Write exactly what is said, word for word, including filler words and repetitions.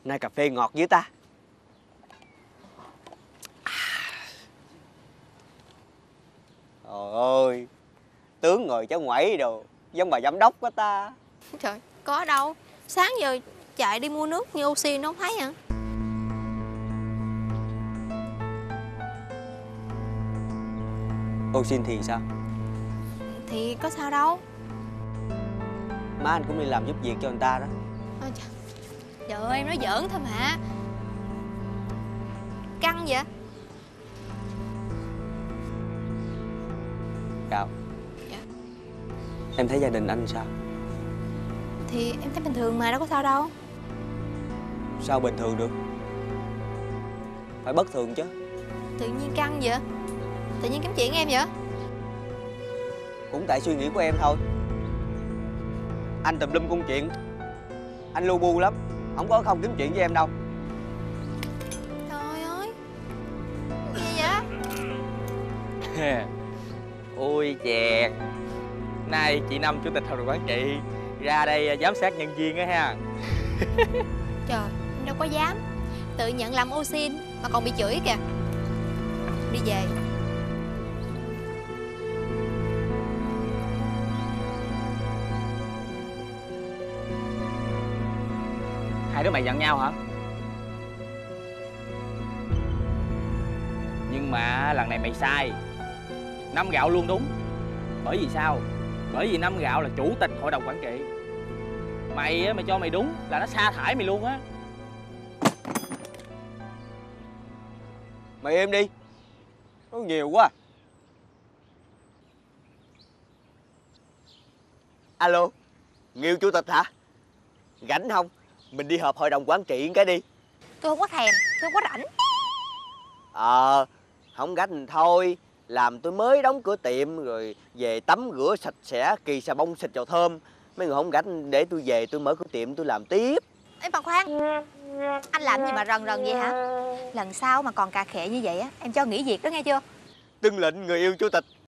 Nay cà phê ngọt với ta. Trời ơi, tướng ngồi cháu ngoảy đồ giống bà giám đốc quá ta. Trời, có đâu. Sáng giờ chạy đi mua nước như oxy nó không thấy hả? Ô xin thì sao? Thì có sao đâu. Má anh cũng đi làm giúp việc cho người ta đó. Ôi trời. Trời ơi, em nói giỡn thôi mà. Căng vậy? Gạo. Dạ. Em thấy gia đình anh sao? Thì em thấy bình thường mà, đâu có sao đâu. Sao bình thường được? Phải bất thường chứ. Tự nhiên căng vậy? Tự nhiên kiếm chuyện em vậy? Cũng tại suy nghĩ của em thôi. Anh tùm lum công chuyện. Anh lu bu lắm. Không có không kiếm chuyện với em đâu. Trời ơi. Gì vậy? Ôi chèn, nay chị Năm chủ tịch hội đồng quản trị ra đây giám sát nhân viên á ha. Trời, em đâu có dám. Tự nhận làm ô xin mà còn bị chửi kìa. Đi về. Hai đứa mày giận nhau hả? Nhưng mà lần này mày sai. Năm Gạo luôn đúng. Bởi vì sao? Bởi vì Năm Gạo là chủ tịch hội đồng quản trị. Mày á, mày cho mày đúng là nó sa thải mày luôn á. Mày im đi. Nói nhiều quá. Alo, Nghiêu chủ tịch hả? Rảnh không? Mình đi họp hội đồng quản trị cái đi. Tôi không có thèm, tôi không có rảnh. Ờ, không rảnh thì thôi. Làm tôi mới đóng cửa tiệm rồi về tắm rửa sạch sẽ, kỳ xà bông xịt dầu thơm. Mấy người không rảnh để tôi về tôi mở cửa tiệm tôi làm tiếp. Ê mà khoan, anh làm gì mà rần rần vậy hả? Lần sau mà còn cà khệ như vậy á, em cho nghỉ việc đó nghe chưa? Tuân lệnh người yêu chủ tịch.